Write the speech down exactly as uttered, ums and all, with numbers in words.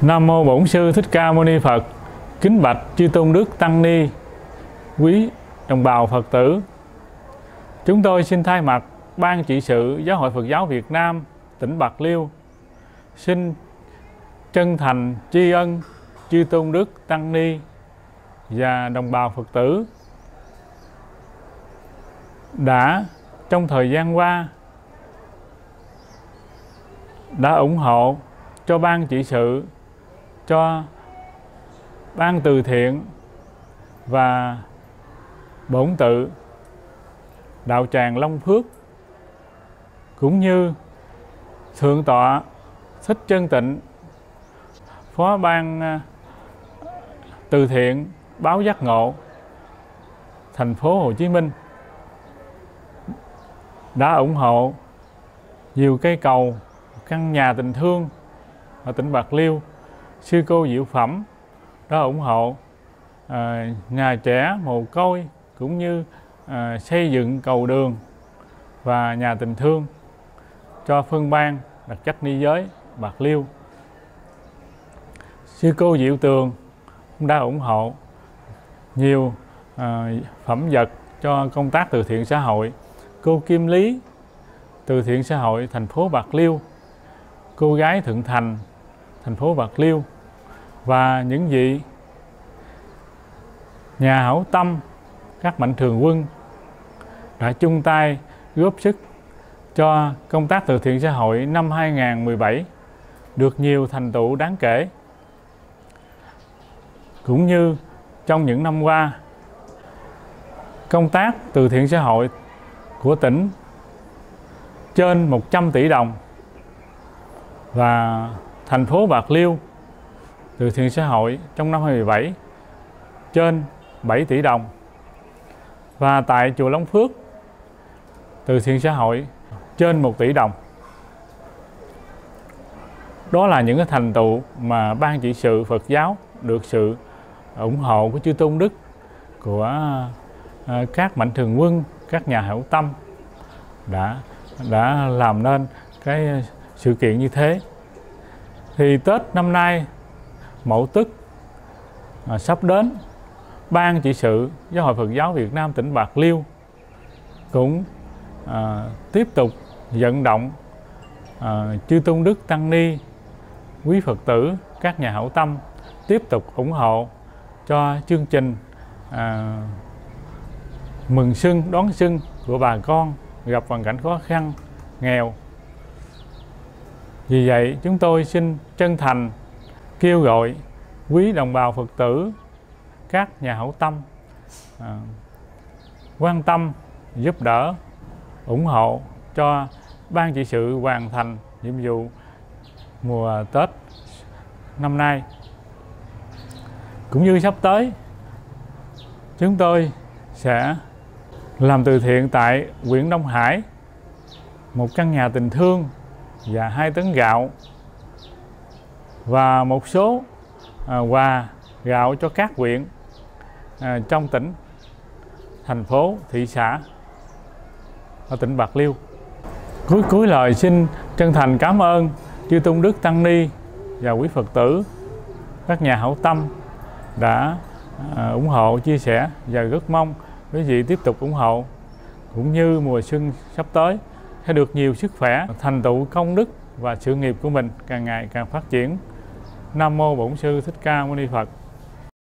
Nam mô Bổn Sư Thích Ca Mâu Ni Phật. Kính bạch chư tôn đức tăng ni, quý đồng bào Phật tử. Chúng tôi xin thay mặt Ban trị sự Giáo hội Phật giáo Việt Nam tỉnh Bạc Liêu xin chân thành tri ân chư tôn đức tăng ni và đồng bào Phật tử đã trong thời gian qua đã ủng hộ cho Ban trị sự, cho Ban từ thiện và Bổn tự đạo tràng Long Phước, cũng như Thượng tọa Thích Chân Tịnh, Phó Ban từ thiện Báo Giác Ngộ thành phố Hồ Chí Minh đã ủng hộ nhiều cây cầu, căn nhà tình thương ở tỉnh Bạc Liêu. Sư cô Diệu Phẩm đã ủng hộ à, nhà trẻ mồ côi, cũng như à, xây dựng cầu đường và nhà tình thương cho phân ban đặc trách ni giới Bạc Liêu. Sư cô Diệu Tường cũng đã ủng hộ nhiều à, phẩm vật cho công tác từ thiện xã hội. Cô Kim Lý, từ thiện xã hội thành phố Bạc Liêu, cô gái Thượng Thành, thành phố Bạc Liêu, và những vị nhà hảo tâm, các mạnh thường quân đã chung tay góp sức cho công tác từ thiện xã hội năm hai nghìn không trăm mười bảy được nhiều thành tựu đáng kể. Cũng như trong những năm qua, công tác từ thiện xã hội của tỉnh trên một trăm tỷ đồng, và thành phố Bạc Liêu từ thiện xã hội trong năm hai nghìn không trăm mười bảy trên bảy tỷ đồng, và tại chùa Long Phước từ thiện xã hội trên một tỷ đồng. Đó là những cái thành tựu mà Ban trị sự Phật giáo được sự ủng hộ của chư tôn đức, của các mạnh thường quân, các nhà hảo tâm đã đã làm nên cái sự kiện như thế. Thì Tết năm nay Mậu Tuất à, sắp đến, Ban trị sự Giáo hội Phật giáo Việt Nam tỉnh Bạc Liêu cũng à, tiếp tục vận động à, chư tôn đức tăng ni, quý Phật tử, các nhà hảo tâm tiếp tục ủng hộ cho chương trình à, mừng xuân, đón xuân của bà con gặp hoàn cảnh khó khăn, nghèo. Vì vậy, chúng tôi xin chân thành kêu gọi quý đồng bào Phật tử, các nhà hảo tâm à, quan tâm, giúp đỡ, ủng hộ cho Ban trị sự hoàn thành nhiệm vụ mùa Tết năm nay. Cũng như sắp tới, chúng tôi sẽ làm từ thiện tại huyện Đông Hải, một căn nhà tình thương và hai tấn gạo và một số à, quà gạo cho các huyện à, trong tỉnh, thành phố, thị xã ở tỉnh Bạc Liêu. Cuối cuối lời xin chân thành cảm ơn chư tôn đức tăng ni và quý Phật tử, các nhà hảo tâm đã à, ủng hộ, chia sẻ, và rất mong quý vị tiếp tục ủng hộ, cũng như mùa xuân sắp tới sẽ được nhiều sức khỏe, thành tựu công đức và sự nghiệp của mình càng ngày càng phát triển. Nam mô Bổn Sư Thích Ca Mâu Ni Phật.